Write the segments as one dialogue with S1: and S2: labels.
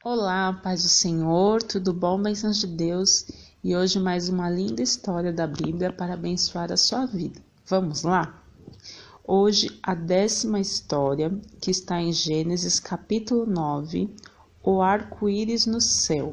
S1: Olá, paz do Senhor, tudo bom, bênçãos de Deus? E hoje mais uma linda história da Bíblia para abençoar a sua vida. Vamos lá? Hoje a 10ª história, que está em Gênesis capítulo 9, o arco-íris no céu.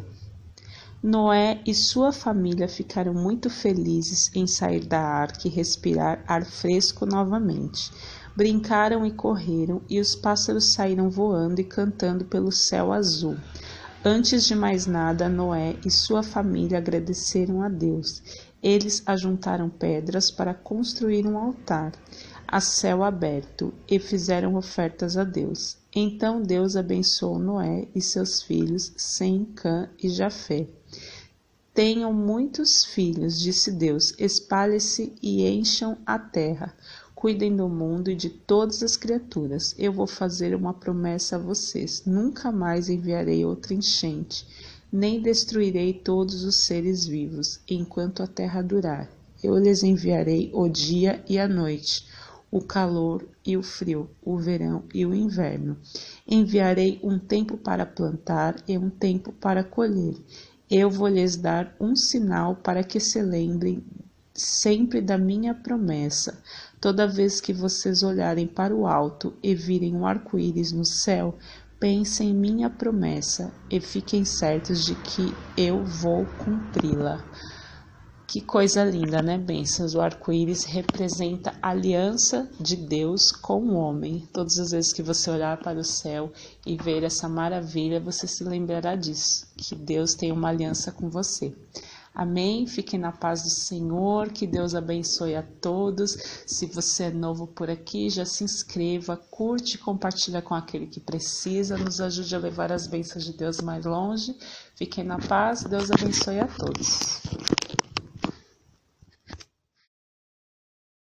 S1: Noé e sua família ficaram muito felizes em sair da arca e respirar ar fresco novamente. Brincaram e correram, e os pássaros saíram voando e cantando pelo céu azul. Antes de mais nada, Noé e sua família agradeceram a Deus. Eles ajuntaram pedras para construir um altar a céu aberto e fizeram ofertas a Deus. Então Deus abençoou Noé e seus filhos, Sem, Cã e Jafé. Tenham muitos filhos, disse Deus, espalhem-se e encham a terra. Cuidem do mundo e de todas as criaturas. Eu vou fazer uma promessa a vocês. Nunca mais enviarei outra enchente, nem destruirei todos os seres vivos, enquanto a terra durar. Eu lhes enviarei o dia e a noite, o calor e o frio, o verão e o inverno. Enviarei um tempo para plantar e um tempo para colher. Eu vou lhes dar um sinal para que se lembrem sempre da minha promessa. Toda vez que vocês olharem para o alto e virem um arco-íris no céu, pensem em minha promessa e fiquem certos de que eu vou cumpri-la. Que coisa linda, né, bênçãos? O arco-íris representa a aliança de Deus com o homem. Todas as vezes que você olhar para o céu e ver essa maravilha, você se lembrará disso, que Deus tem uma aliança com você. Amém? Fiquem na paz do Senhor, que Deus abençoe a todos. Se você é novo por aqui, já se inscreva, curte e compartilha com aquele que precisa, nos ajude a levar as bênçãos de Deus mais longe. Fiquem na paz, Deus abençoe a todos.